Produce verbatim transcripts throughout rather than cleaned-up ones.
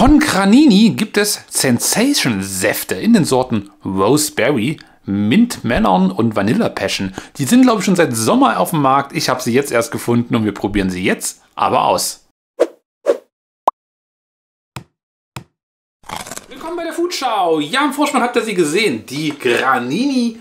Von Granini gibt es Sensation-Säfte in den Sorten Roseberry, Mint Melon und Vanilla Passion. Die sind, glaube ich, schon seit Sommer auf dem Markt. Ich habe sie jetzt erst gefunden und wir probieren sie jetzt aber aus. Willkommen bei der Foodschau. Ja, im Vorspann habt ihr sie gesehen. Die Granini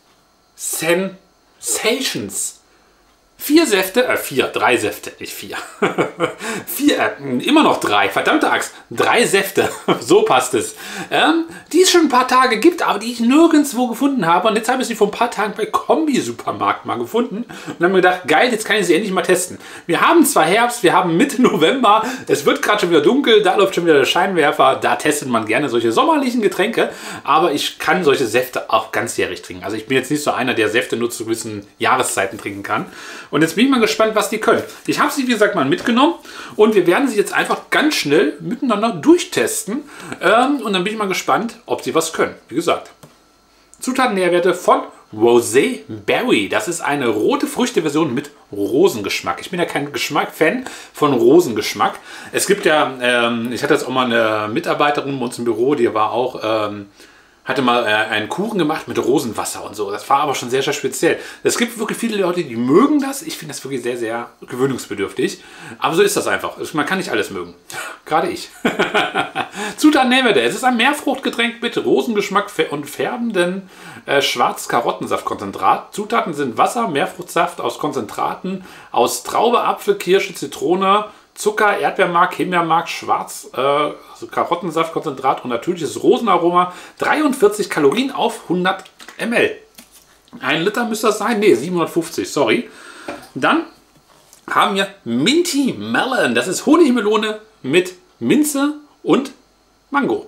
Sensations. Vier Säfte, äh, vier, drei Säfte, nicht vier. vier, äh, immer noch drei, verdammte Axt, drei Säfte, so passt es. Ähm, die es schon ein paar Tage gibt, aber die ich nirgendwo gefunden habe. Und jetzt habe ich sie vor ein paar Tagen bei Kombi-Supermarkt mal gefunden. Und dann habe mir gedacht, geil, jetzt kann ich sie endlich mal testen. Wir haben zwar Herbst, wir haben Mitte November, es wird gerade schon wieder dunkel, da läuft schon wieder der Scheinwerfer. Da testet man gerne solche sommerlichen Getränke. Aber ich kann solche Säfte auch ganzjährig trinken. Also ich bin jetzt nicht so einer, der Säfte nur zu gewissen Jahreszeiten trinken kann. Und jetzt bin ich mal gespannt, was die können. Ich habe sie, wie gesagt, mal mitgenommen und wir werden sie jetzt einfach ganz schnell miteinander durchtesten. Ähm, und dann bin ich mal gespannt, ob sie was können. Wie gesagt, Zutaten-Nährwerte von Roseberry. Das ist eine rote Früchte-Version mit Rosengeschmack. Ich bin ja kein Geschmack-Fan von Rosengeschmack. Es gibt ja, ähm, ich hatte jetzt auch mal eine Mitarbeiterin bei uns im Büro, die war auch... Ähm, hatte mal äh, einen Kuchen gemacht mit Rosenwasser und so. Das war aber schon sehr, sehr speziell. Es gibt wirklich viele Leute, die mögen das. Ich finde das wirklich sehr, sehr gewöhnungsbedürftig. Aber so ist das einfach. Man kann nicht alles mögen. Gerade ich. Zutaten Nährwerte. Es ist ein Meerfruchtgetränk mit Rosengeschmack und färbenden äh, Schwarz-Karottensaftkonzentrat. Zutaten sind Wasser, Meerfruchtsaft aus Konzentraten, aus Traube, Apfel, Kirsche, Zitrone, Zucker, Erdbeermark, Himbeermark, Schwarz, äh, also Karottensaftkonzentrat und natürliches Rosenaroma. dreiundvierzig Kalorien auf hundert Milliliter. Ein Liter müsste das sein? Ne, siebenhundertfünfzig, sorry. Dann haben wir Minty Melon. Das ist Honigmelone mit Minze und Mango.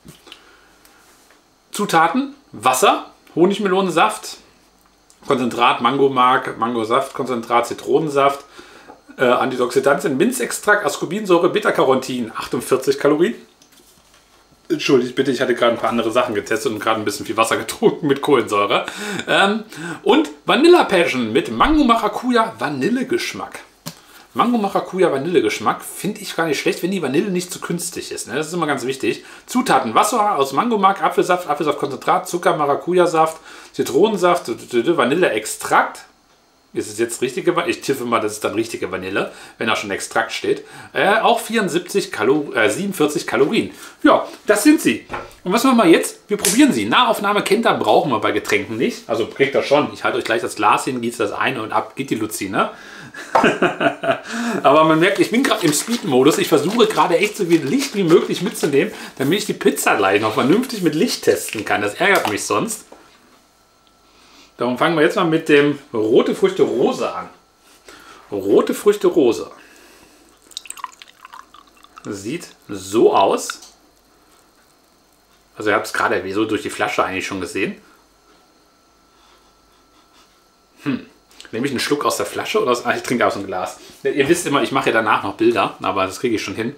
Zutaten: Wasser, Honigmelonensaft, Konzentrat, Mangomark, Mangosaftkonzentrat, Zitronensaft, Äh, Antioxidantien, Minzextrakt, Ascorbinsäure, Beta-Carotin, achtundvierzig Kalorien. Entschuldigt bitte, ich hatte gerade ein paar andere Sachen getestet und gerade ein bisschen viel Wasser getrunken mit Kohlensäure. Ähm, und Vanilla Passion mit Mango Maracuja Vanillegeschmack. Mango Maracuja Vanillegeschmack finde ich gar nicht schlecht, wenn die Vanille nicht zu künstlich ist. Ne? Das ist immer ganz wichtig. Zutaten: Wasser aus Mangomark, Apfelsaft, Apfelsaftkonzentrat, Zucker, Maracuja-Saft, Zitronensaft, Vanilleextrakt. Ist es jetzt richtige Vanille? Ich tippe mal, das ist dann richtige Vanille, wenn da schon Extrakt steht. Äh, auch vierundsiebzig Kalo äh, siebenundvierzig Kalorien. Ja, das sind sie. Und was machen wir jetzt? Wir probieren sie. Nahaufnahme kennt ihr, brauchen wir bei Getränken nicht. Also kriegt ihr schon. Ich halte euch gleich das Glas hin, gieße das eine und ab geht die Luzi, ne? Aber man merkt, ich bin gerade im Speed-Modus. Ich versuche gerade echt so viel Licht wie möglich mitzunehmen, damit ich die Pizza gleich noch vernünftig mit Licht testen kann. Das ärgert mich sonst. Darum fangen wir jetzt mal mit dem Rote Früchte Rose an. Rote Früchte Rose. Sieht so aus. Also ihr habt es gerade so durch die Flasche eigentlich schon gesehen. Hm. Nehme ich einen Schluck aus der Flasche oder aus... Ah, ich trinke aus dem Glas. Ihr wisst immer, ich mache ja danach noch Bilder, aber das kriege ich schon hin.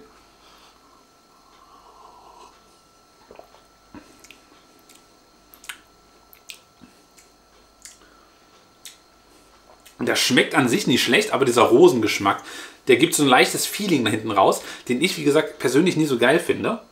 Und der schmeckt an sich nicht schlecht, aber dieser Rosengeschmack, der gibt so ein leichtes Feeling da hinten raus, den ich, wie gesagt, persönlich nie so geil finde.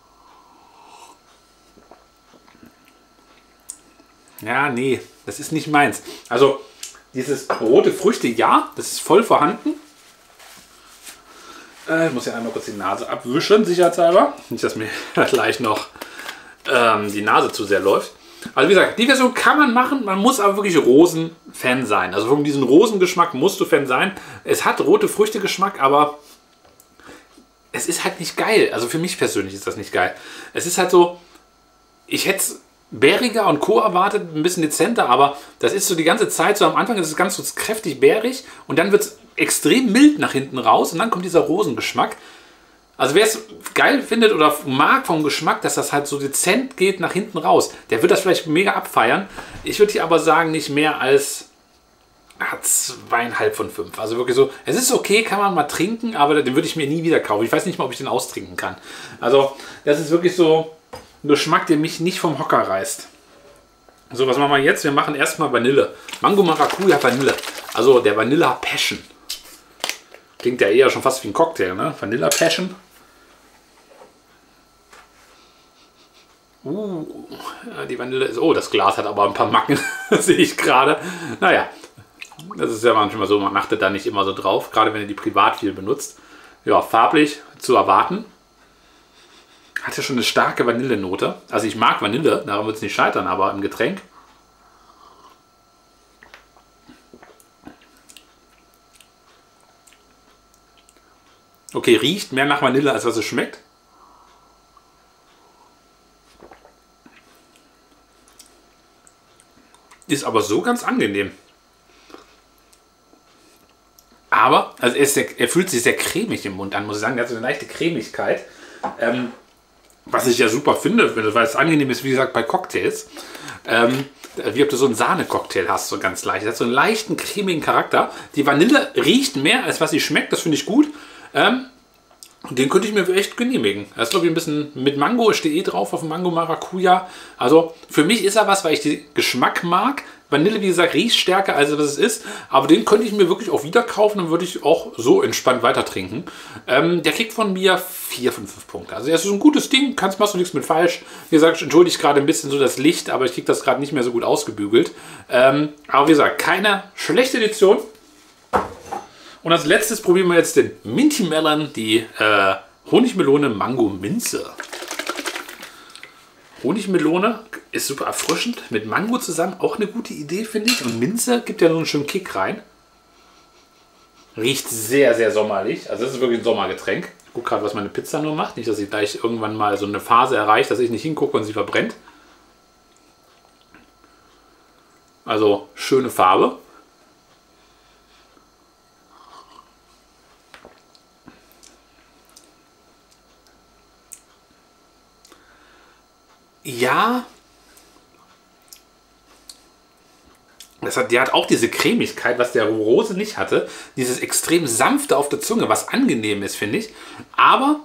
Ja, nee, das ist nicht meins. Also, dieses rote Früchte, ja, das ist voll vorhanden. Äh, ich muss ja einmal kurz die Nase abwischen, sicherheitshalber. Nicht, dass mir gleich noch ähm, die Nase zu sehr läuft. Also wie gesagt, die Version kann man machen, man muss aber wirklich Rosen-Fan sein. Also von diesem Rosengeschmack musst du Fan sein. Es hat rote Früchte-Geschmack, aber es ist halt nicht geil. Also für mich persönlich ist das nicht geil. Es ist halt so, ich hätte es bäriger und Co. erwartet, ein bisschen dezenter, aber das ist so die ganze Zeit, so am Anfang ist es ganz so kräftig bärig und dann wird es extrem mild nach hinten raus und dann kommt dieser Rosengeschmack. Also wer es geil findet oder mag vom Geschmack, dass das halt so dezent geht nach hinten raus, der wird das vielleicht mega abfeiern. Ich würde hier aber sagen, nicht mehr als ah, zweieinhalb von fünf. Also wirklich so, es ist okay, kann man mal trinken, aber den würde ich mir nie wieder kaufen. Ich weiß nicht mal, ob ich den austrinken kann. Also das ist wirklich so ein Geschmack, der mich nicht vom Hocker reißt. So, was machen wir jetzt? Wir machen erstmal Vanille. Mango Maracuja Vanille. Also der Vanilla Passion. Klingt ja eher schon fast wie ein Cocktail, ne? Vanilla Passion. Uh, die Vanille ist... Oh, das Glas hat aber ein paar Macken, sehe ich gerade. Naja, das ist ja manchmal so, man achtet da nicht immer so drauf, gerade wenn ihr die privat viel benutzt. Ja, farblich zu erwarten. Hat ja schon eine starke Vanillenote. Also ich mag Vanille, daran wird es nicht scheitern, aber im Getränk. Okay, riecht mehr nach Vanille, als was es schmeckt. Ist aber so ganz angenehm. Aber, also er, ist sehr, er fühlt sich sehr cremig im Mund an, muss ich sagen. Er hat so eine leichte Cremigkeit. Ähm, was ich ja super finde, weil es angenehm ist, wie gesagt, bei Cocktails. Ähm, wie ob du so einen Sahne-Cocktail hast, so ganz leicht. Das hat so einen leichten, cremigen Charakter. Die Vanille riecht mehr, als was sie schmeckt. Das finde ich gut. Ähm, Den könnte ich mir echt genehmigen. Da ist, glaube ich, ein bisschen mit Mango, steht eh drauf auf dem Mango Maracuja. Also für mich ist er was, weil ich den Geschmack mag. Vanille, wie gesagt, riecht stärker, als was es ist. Aber den könnte ich mir wirklich auch wieder kaufen. Dann würde ich auch so entspannt weiter trinken. Ähm, der kriegt von mir vier von fünf Punkte. Also er ist so ein gutes Ding. Kannst, machst du nichts mit falsch. Wie gesagt, entschuldige ich gerade ein bisschen so das Licht, aber ich kriege das gerade nicht mehr so gut ausgebügelt. Ähm, aber wie gesagt, keine schlechte Edition. Und als letztes probieren wir jetzt den Minty Melon, die äh, Honigmelone Mango Minze. Honigmelone ist super erfrischend, mit Mango zusammen auch eine gute Idee, finde ich. Und Minze gibt ja so einen schönen Kick rein. Riecht sehr, sehr sommerlich. Also das ist wirklich ein Sommergetränk. Ich gucke gerade, was meine Pizza nur macht. Nicht, dass sie gleich irgendwann mal so eine Phase erreicht, dass ich nicht hingucke und sie verbrennt. Also schöne Farbe. Ja, das hat, die hat auch diese Cremigkeit, was der Rose nicht hatte. Dieses extrem sanfte auf der Zunge, was angenehm ist, finde ich. Aber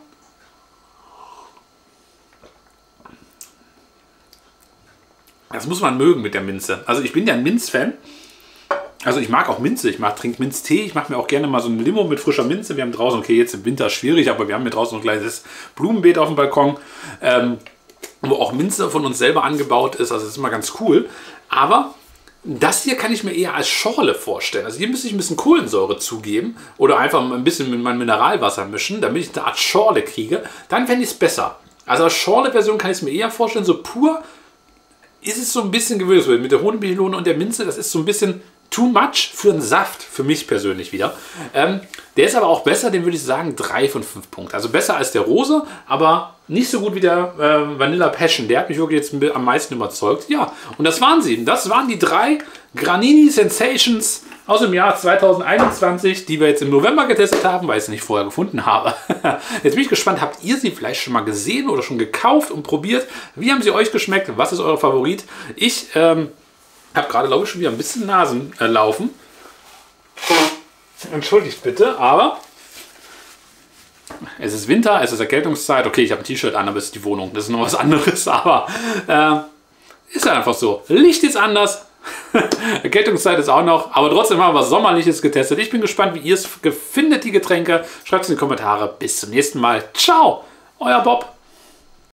das muss man mögen mit der Minze. Also ich bin ja ein Minz-Fan. Also ich mag auch Minze. Ich mag, trinke Minztee. Ich mache mir auch gerne mal so ein Limo mit frischer Minze. Wir haben draußen, okay, jetzt im Winter schwierig, aber wir haben hier draußen ein kleines Blumenbeet auf dem Balkon. Ähm, wo auch Minze von uns selber angebaut ist, also das ist immer ganz cool. Aber das hier kann ich mir eher als Schorle vorstellen. Also hier müsste ich ein bisschen Kohlensäure zugeben oder einfach ein bisschen mit meinem Mineralwasser mischen, damit ich eine Art Schorle kriege. Dann fände ich es besser. Also als Schorle-Version kann ich es mir eher vorstellen. So pur ist es so ein bisschen gewöhnungswürdig. Mit der Honigmelone und der Minze, das ist so ein bisschen too much für einen Saft, für mich persönlich wieder. Ähm, der ist aber auch besser, den würde ich sagen drei von fünf Punkten. Also besser als der Rose, aber nicht so gut wie der äh, Vanilla Passion. Der hat mich wirklich jetzt am meisten überzeugt. Ja, und das waren sie. Das waren die drei Granini Sensations aus dem Jahr zweitausendeinundzwanzig, die wir jetzt im November getestet haben, weil ich es nicht vorher gefunden habe. Jetzt bin ich gespannt, habt ihr sie vielleicht schon mal gesehen oder schon gekauft und probiert? Wie haben sie euch geschmeckt? Was ist euer Favorit? Ich ähm, habe gerade, glaube ich, schon wieder ein bisschen Nasen äh, laufen. Entschuldigt bitte, aber es ist Winter, es ist Erkältungszeit. Okay, ich habe ein T-Shirt an, aber es ist die Wohnung. Das ist noch was anderes, aber äh, ist einfach so. Licht ist anders. Erkältungszeit ist auch noch, aber trotzdem haben wir was Sommerliches getestet. Ich bin gespannt, wie ihr es findet, die Getränke. Schreibt es in die Kommentare. Bis zum nächsten Mal. Ciao, euer Bob.